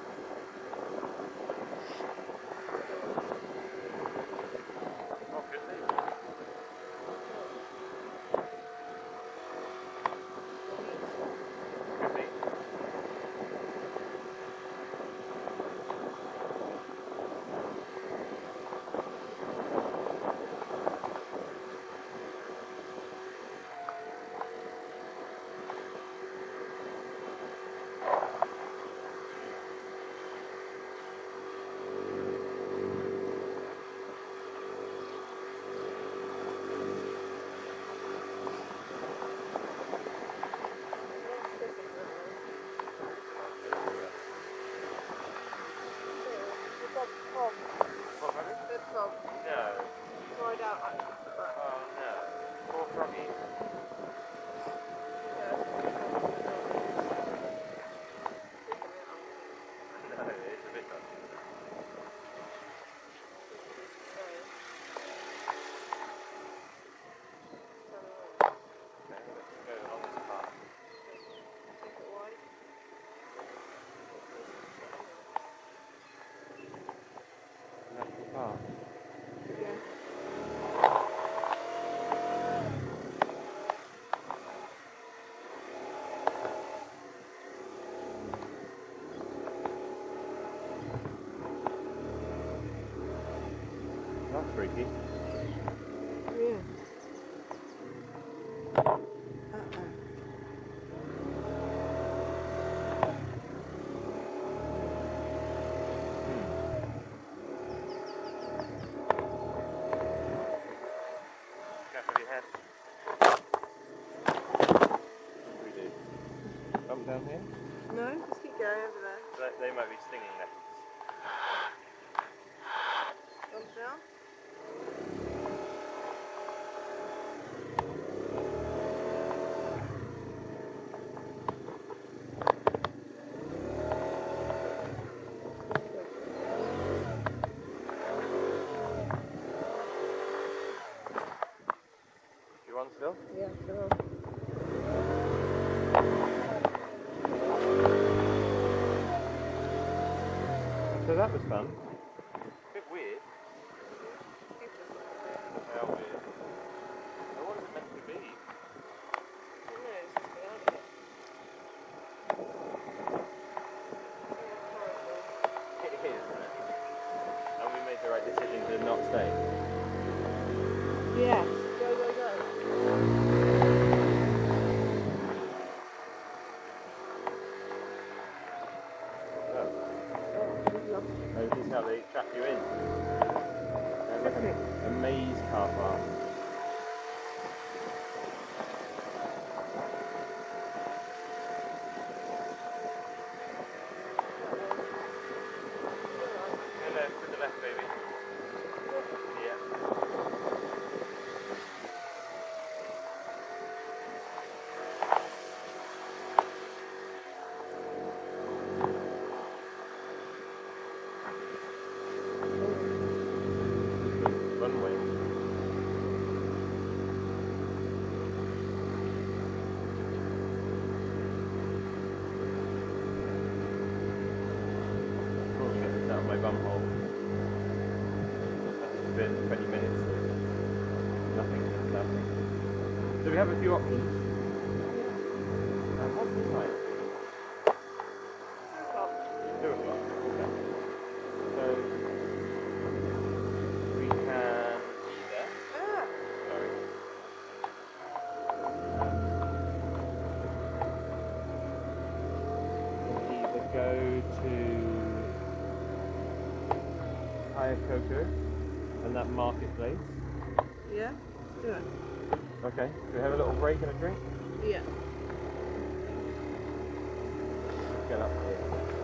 That's freaky. Yeah. Careful your head. What do we do? Come down here? No, just keep going over there. They might be stinging nettles. Thumbs down. You on still? Yeah, sure. So that was fun. A bit weird. How weird. Now what is it meant to be? It is, isn't it? And we made the right decision to not stay. Yes. Go, go, go. Oh, this is how they trap you in. There's like a maze car park. To the left, baby. Yeah. Runway. Probably get this out of my bum hole. It's been 20 minutes. Nothing comes out. So we have a few options. What's the time? 2 o'clock. Okay. So we can either. Sorry. Either go to Hayakoko and that marketplace. Yeah? Do it. Okay. Do we have a little break and a drink? Yeah. Get up here.